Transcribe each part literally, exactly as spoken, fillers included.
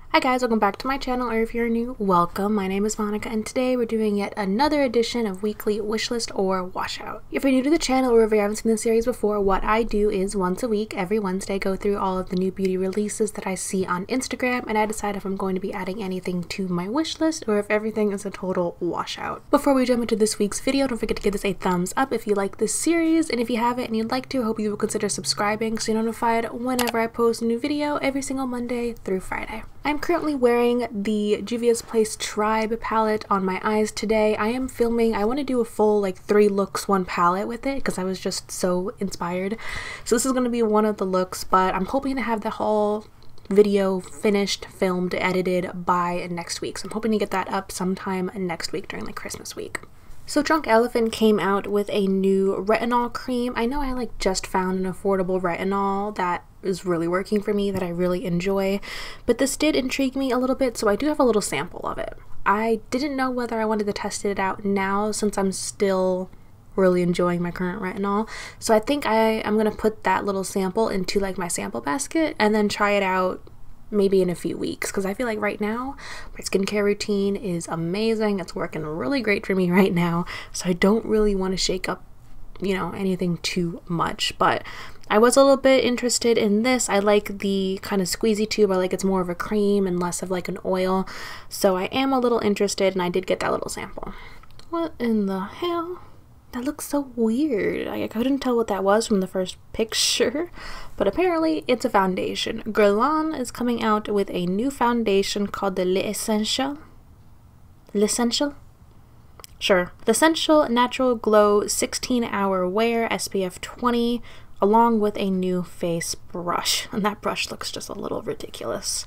Hi guys, welcome back to my channel, or if you're new, welcome. My name is Monica, and today we're doing yet another edition of weekly wishlist or washout. If you're new to the channel or if you haven't seen the series before, what I do is once a week, every Wednesday, go through all of the new beauty releases that I see on Instagram, and I decide if I'm going to be adding anything to my wishlist or if everything is a total washout. Before we jump into this week's video, don't forget to give this a thumbs up if you like this series, and if you haven't and you'd like to, I hope you will consider subscribing so you're notified whenever I post a new video every single Monday through Friday. I'm currently wearing the Juvia's Place Tribe palette on my eyes today. I am filming, I want to do a full like three looks, one palette with it because I was just so inspired. So this is going to be one of the looks, but I'm hoping to have the whole video finished, filmed, edited by next week. So I'm hoping to get that up sometime next week during like Christmas week. So Drunk Elephant came out with a new retinol cream. I know I like just found an affordable retinol that is really working for me, that I really enjoy, but this did intrigue me a little bit, so I do have a little sample of it. I didn't know whether I wanted to test it out now since I'm still really enjoying my current retinol, so I think I, I'm gonna put that little sample into like my sample basket and then try it out maybe in a few weeks, because I feel like right now my skincare routine is amazing. It's working really great for me right now, so I don't really want to shake up, you know, anything too much. But I was a little bit interested in this. I like the kind of squeezy tube. I like it's more of a cream and less of like an oil, so I am a little interested, and I did get that little sample. What in the hell? That looks so weird. I couldn't tell what that was from the first picture, but apparently it's a foundation. Guerlain is coming out with a new foundation called the L'Essential. L'Essential? Sure. L'Essential Natural Glow sixteen hour Wear S P F twenty, along with a new face brush. And that brush looks just a little ridiculous.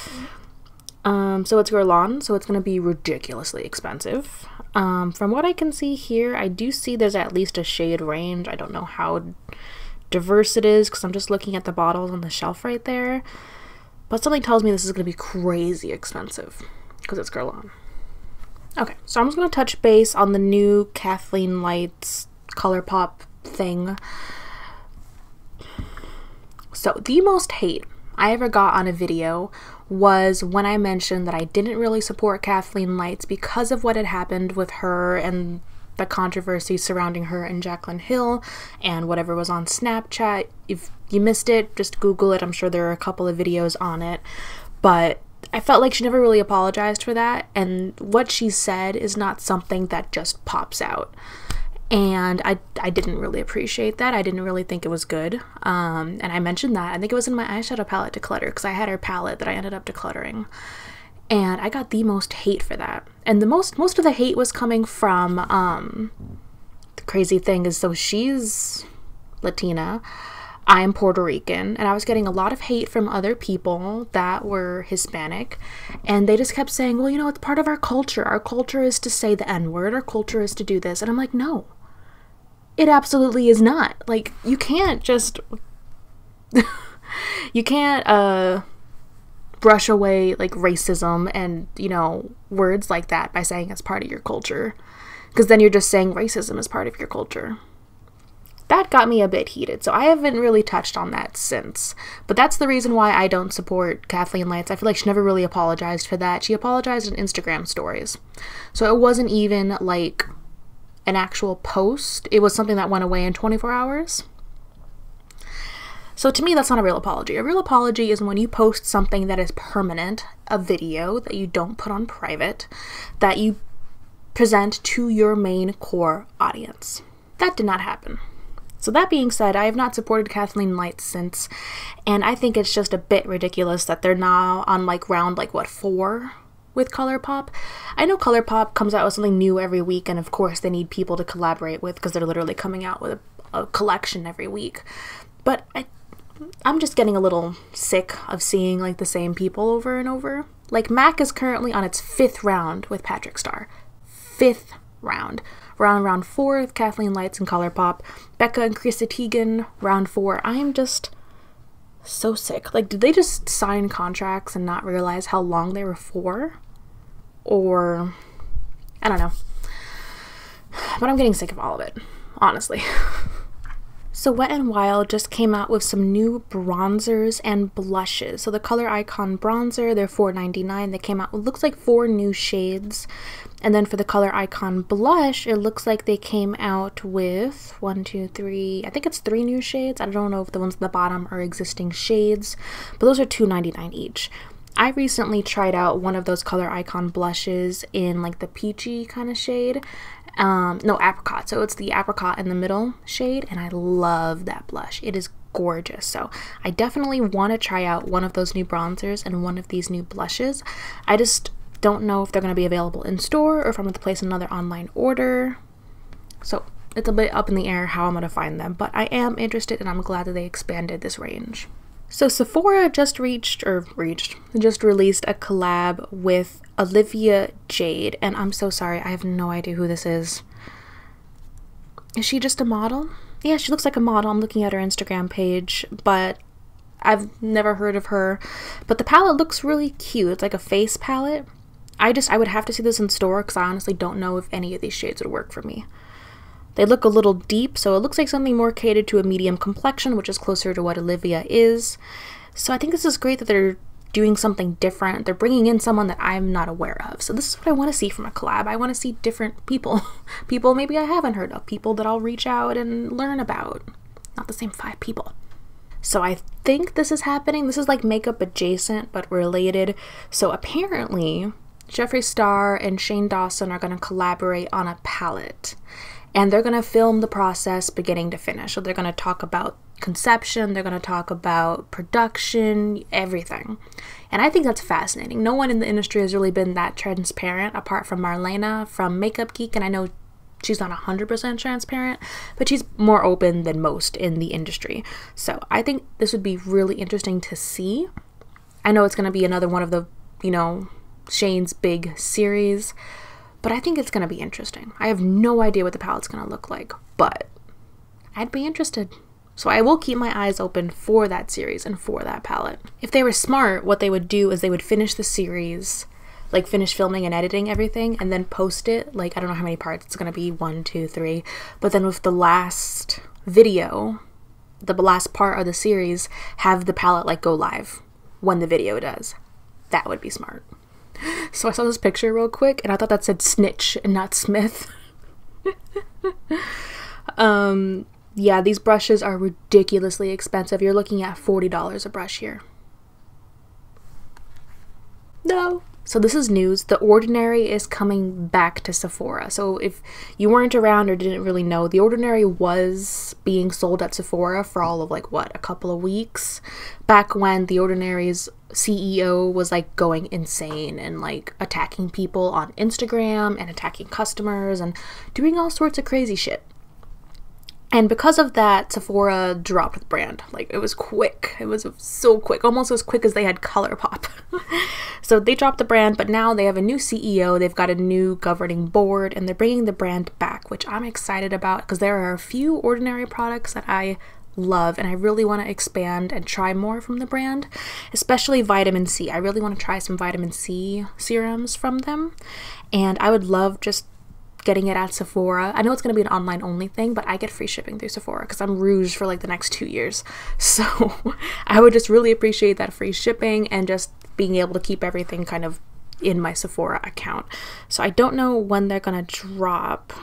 Um, so it's Guerlain, so it's going to be ridiculously expensive. Um, from what I can see here, I do see there's at least a shade range. I don't know how diverse it is because I'm just looking at the bottles on the shelf right there. But something tells me this is going to be crazy expensive because it's Guerlain. Okay, so I'm just going to touch base on the new Kathleen Lights ColourPop thing. So the most hate I ever got on a video was when I mentioned that I didn't really support Kathleen Lights because of what had happened with her and the controversy surrounding her and Jaclyn Hill and whatever was on Snapchat. If you missed it, just Google it. I'm sure there are a couple of videos on it. But I felt like she never really apologized for that, and what she said is not something that just pops out. And I, I didn't really appreciate that. I didn't really think it was good. Um, and I mentioned that. I think it was in my eyeshadow palette declutter because I had her palette that I ended up decluttering. And I got the most hate for that. And the most, most of the hate was coming from, um, the crazy thing is, so she's Latina, I'm Puerto Rican, and I was getting a lot of hate from other people that were Hispanic, and they just kept saying, well, you know, it's part of our culture. Our culture is to say the N-word. Our culture is to do this. And I'm like, no. It absolutely is not. Like, you can't just you can't uh brush away like racism and, you know, words like that by saying it's part of your culture, because then you're just saying racism is part of your culture. That got me a bit heated, so I haven't really touched on that since. But that's the reason why I don't support Kathleen Lights. I feel like she never really apologized for that. She apologized in Instagram stories, so it wasn't even like an actual post. It was something that went away in twenty-four hours. So to me, that's not a real apology. A real apology is when you post something that is permanent, a video that you don't put on private, that you present to your main core audience. That did not happen. So that being said, I have not supported Kathleen Lights since, and I think it's just a bit ridiculous that they're now on like round like what, four with ColourPop. I know ColourPop comes out with something new every week, and of course they need people to collaborate with because they're literally coming out with a, a collection every week. But I, I'm just getting a little sick of seeing like the same people over and over. Like MAC is currently on its fifth round with Patrick Star. Fifth round. We're on round four with Kathleen Lights and ColourPop. Becca and Chrissy Teigen, round four. I am just so sick. Like, did they just sign contracts and not realize how long they were for? Or, I don't know. But I'm getting sick of all of it, honestly. So Wet n Wild just came out with some new bronzers and blushes. So the Color Icon bronzer, they're four ninety-nine. They came out, it looks like four new shades. And then for the Color Icon blush, it looks like they came out with one, two, three, I think it's three new shades. I don't know if the ones at the bottom are existing shades, but those are two ninety-nine each. I recently tried out one of those Color Icon blushes in like the peachy kind of shade. Um, no, apricot. So it's the apricot in the middle shade, and I love that blush. It is gorgeous. So I definitely want to try out one of those new bronzers and one of these new blushes. I just don't know if they're going to be available in store or if I'm going to place another online order. So it's a bit up in the air how I'm going to find them, but I am interested and I'm glad that they expanded this range. So Sephora just reached, or reached, just released a collab with Olivia Jade, and I'm so sorry, I have no idea who this is. Is she just a model? Yeah, she looks like a model. I'm looking at her Instagram page, but I've never heard of her. But the palette looks really cute. It's like a face palette. I just, I would have to see this in store because I honestly don't know if any of these shades would work for me. They look a little deep, so it looks like something more catered to a medium complexion, which is closer to what Olivia is. So I think this is great that they're doing something different. They're bringing in someone that I'm not aware of. So this is what I want to see from a collab. I want to see different people. People maybe I haven't heard of. People that I'll reach out and learn about. Not the same five people. So I think this is happening. This is like makeup adjacent, but related. So apparently, Jeffree Star and Shane Dawson are going to collaborate on a palette. And they're going to film the process beginning to finish. So they're going to talk about conception, they're going to talk about production, everything. And I think that's fascinating. No one in the industry has really been that transparent apart from Marlena from Makeup Geek. And I know she's not one hundred percent transparent, but she's more open than most in the industry. So I think this would be really interesting to see. I know it's going to be another one of the, you know, Shane's big series. But I think it's going to be interesting. I have no idea what the palette's going to look like, but I'd be interested. So I will keep my eyes open for that series and for that palette. If they were smart, what they would do is they would finish the series, like finish filming and editing everything, and then post it. Like, I don't know how many parts it's going to be, one, two, three. But then with the last video, the last part of the series, have the palette like go live when the video does. That would be smart. So I saw this picture real quick and I thought that said snitch and not Smith. um, yeah, these brushes are ridiculously expensive. You're looking at forty dollars a brush here. No. So this is news. The Ordinary is coming back to Sephora. So if you weren't around or didn't really know, The Ordinary was being sold at Sephora for all of like, what, a couple of weeks? Back when The Ordinary's C E O was like going insane and like attacking people on Instagram and attacking customers and doing all sorts of crazy shit. And because of that, Sephora dropped the brand. Like, it was quick. It was so quick. Almost as quick as they had ColourPop. So they dropped the brand, but now they have a new C E O. They've got a new governing board, and they're bringing the brand back, which I'm excited about because there are a few Ordinary products that I love, and I really want to expand and try more from the brand, especially vitamin C. I really want to try some vitamin C serums from them, and I would love just getting it at Sephora. I know it's going to be an online only thing, but I get free shipping through Sephora because I'm Rouge for like the next two years. So I would just really appreciate that free shipping and just being able to keep everything kind of in my Sephora account. So I don't know when they're going to drop.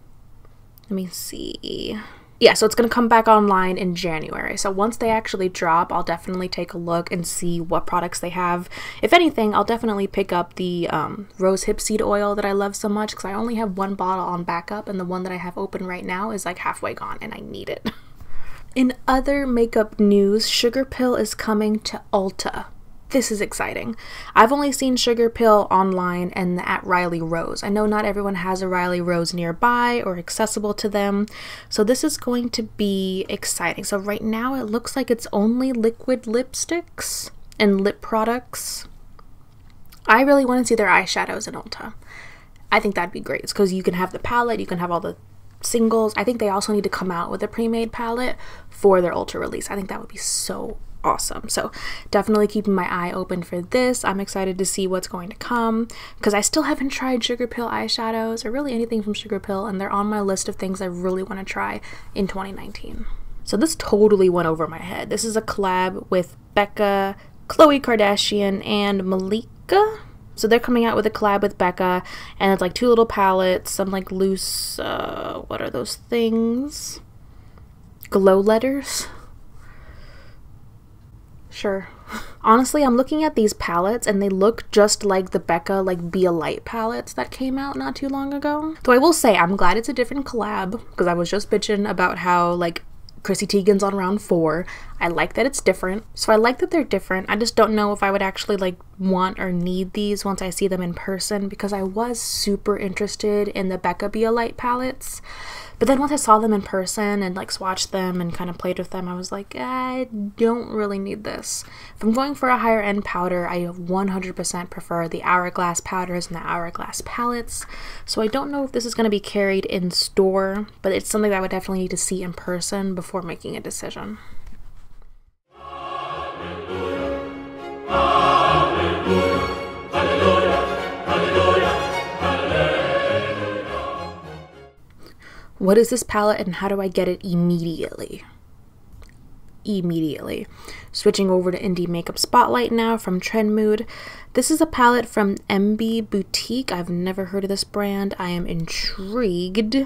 Let me see. Yeah, so it's going to come back online in January. So once they actually drop, I'll definitely take a look and see what products they have. If anything, I'll definitely pick up the um, rose hip seed oil that I love so much because I only have one bottle on backup, and the one that I have open right now is like halfway gone and I need it. In other makeup news, Sugar Pill is coming to Ulta. This is exciting. I've only seen Sugar Pill online and at Riley Rose. I know not everyone has a Riley Rose nearby or accessible to them, so this is going to be exciting. So right now it looks like it's only liquid lipsticks and lip products. I really want to see their eyeshadows in Ulta. I think that'd be great. It's because you can have the palette, you can have all the singles. I think they also need to come out with a pre-made palette for their Ulta release. I think that would be so awesome. So definitely keeping my eye open for this. I'm excited to see what's going to come because I still haven't tried Sugar Pill eyeshadows or really anything from Sugar Pill, and they're on my list of things I really want to try in twenty nineteen. So this totally went over my head. This is a collab with Becca, Khloe Kardashian, and Malika. So they're coming out with a collab with Becca, and it's like two little palettes, some like loose, uh, what are those things? Glow letters? Sure. Honestly, I'm looking at these palettes and they look just like the Becca like Be a Light palettes that came out not too long ago. Though I will say I'm glad it's a different collab, because I was just bitching about how like Chrissy Teigen's on round four. I like that it's different. So I like that they're different. I just don't know if I would actually like want or need these once I see them in person, because I was super interested in the Becca Be a Light palettes. But then once I saw them in person and like swatched them and kind of played with them, I was like, I don't really need this. If I'm going for a higher end powder, I one hundred percent prefer the Hourglass powders and the Hourglass palettes. So I don't know if this is going to be carried in store, but it's something that I would definitely need to see in person before making a decision. What is this palette and how do I get it immediately? Immediately. Switching over to Indie Makeup Spotlight now from Trend Mood. This is a palette from M B Boutique. I've never heard of this brand. I am intrigued.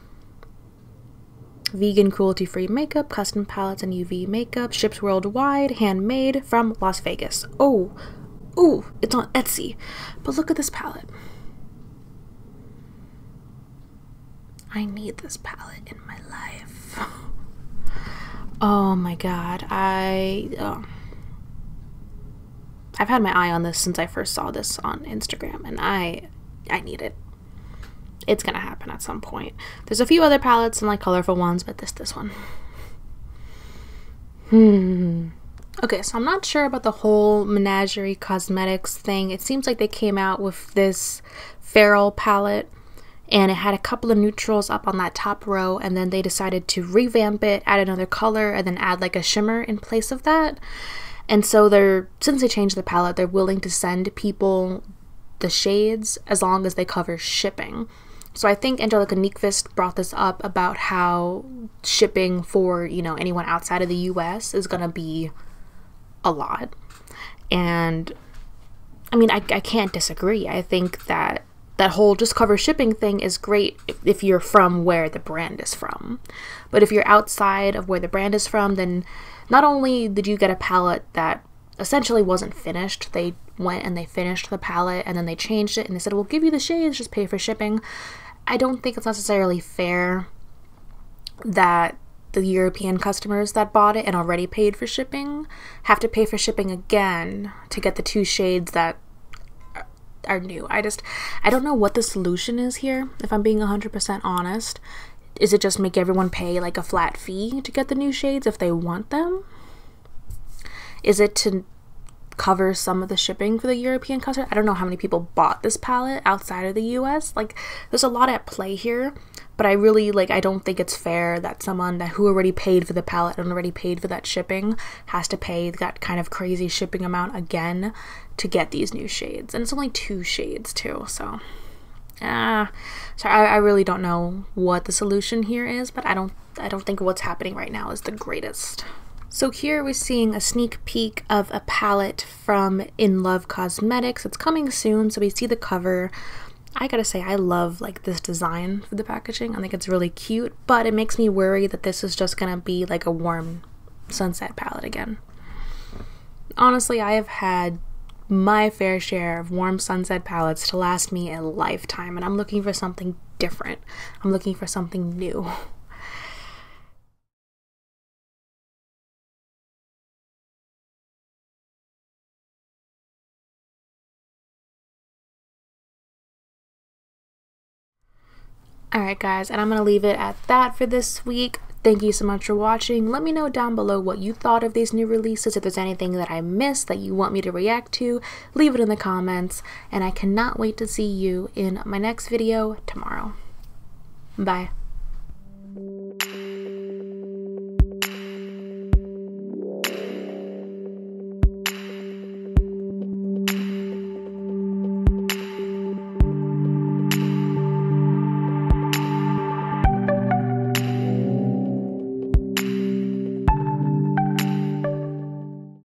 Vegan, cruelty-free makeup, custom palettes and U V makeup, ships worldwide, handmade from Las Vegas. Oh, ooh, it's on Etsy. But look at this palette. I need this palette in my life. Oh my god, I oh. I've had my eye on this since I first saw this on Instagram, and I I need it. It's gonna happen at some point. There's a few other palettes and like colorful ones, but this this one. Hmm. Okay, so I'm not sure about the whole Menagerie Cosmetics thing. It seems like they came out with this Feral palette, and it had a couple of neutrals up on that top row, and then they decided to revamp it, add another color, and then add like a shimmer in place of that. And so they're, since they changed the palette, they're willing to send people the shades as long as they cover shipping. So I think Angelica Nyqvist brought this up about how shipping for, you know, anyone outside of the U S is gonna be a lot. And I mean, I, I can't disagree. I think that that whole just cover shipping thing is great if you're from where the brand is from. But if you're outside of where the brand is from, then not only did you get a palette that essentially wasn't finished, they went and they finished the palette and then they changed it and they said, we'll give you the shades, just pay for shipping. I don't think it's necessarily fair that the European customers that bought it and already paid for shipping have to pay for shipping again to get the two shades that are new. I just, I don't know what the solution is here, if I'm being one hundred percent honest. Is it just make everyone pay like a flat fee to get the new shades if they want them? Is it to cover some of the shipping for the European customer? I don't know how many people bought this palette outside of the U S. Like, there's a lot at play here, but I really, like, I don't think it's fair that someone that who already paid for the palette and already paid for that shipping has to pay that kind of crazy shipping amount again to get these new shades. And it's only two shades too, so ah, uh, so I, I really don't know what the solution here is, but I don't I don't think what's happening right now is the greatest. So here we're seeing a sneak peek of a palette from In Love Cosmetics. It's coming soon, so we see the cover. I gotta say, I love like this design for the packaging. I think it's really cute, but it makes me worry that this is just gonna be like a warm sunset palette again. Honestly, I have had my fair share of warm sunset palettes to last me a lifetime, and I'm looking for something different. I'm looking for something new. Alright guys, and I'm going to leave it at that for this week. Thank you so much for watching. Let me know down below what you thought of these new releases. If there's anything that I missed that you want me to react to, leave it in the comments. And I cannot wait to see you in my next video tomorrow. Bye.